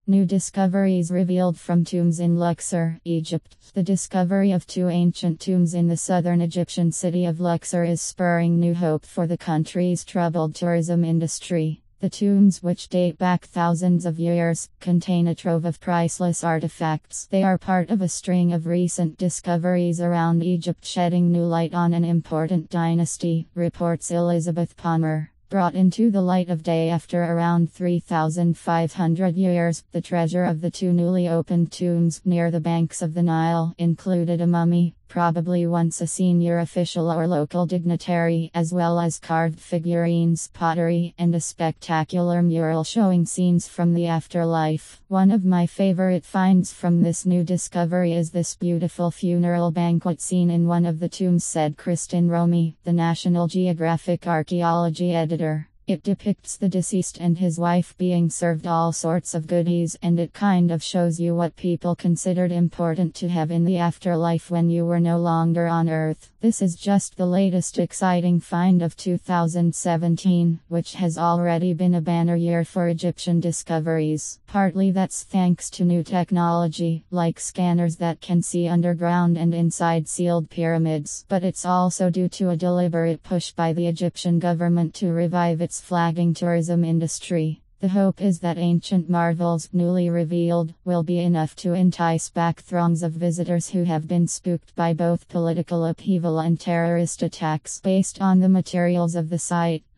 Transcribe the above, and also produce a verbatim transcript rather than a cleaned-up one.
New discoveries revealed from tombs in Luxor, Egypt. The discovery of two ancient tombs in the southern Egyptian city of Luxor is spurring new hope for the country's troubled tourism industry. The tombs, which date back thousands of years, contain a trove of priceless artifacts. They are part of a string of recent discoveries around Egypt, shedding new light on an important dynasty, reports Elizabeth Palmer. Brought into the light of day after around three thousand five hundred years, the treasure of the two newly opened tombs near the banks of the Nile included a mummy, probably once a senior official or local dignitary, as well as carved figurines, pottery, and a spectacular mural showing scenes from the afterlife. One of my favorite finds from this new discovery is this beautiful funeral banquet scene in one of the tombs, said Kristen Romy, the National Geographic archaeology editor. It depicts the deceased and his wife being served all sorts of goodies, and it kind of shows you what people considered important to have in the afterlife when you were no longer on Earth. This is just the latest exciting find of two thousand seventeen, which has already been a banner year for Egyptian discoveries. Partly that's thanks to new technology, like scanners that can see underground and inside sealed pyramids, but it's also due to a deliberate push by the Egyptian government to revive its flagging tourism industry. The hope is that ancient marvels, newly revealed, will be enough to entice back throngs of visitors who have been spooked by both political upheaval and terrorist attacks. Based on the materials of the site,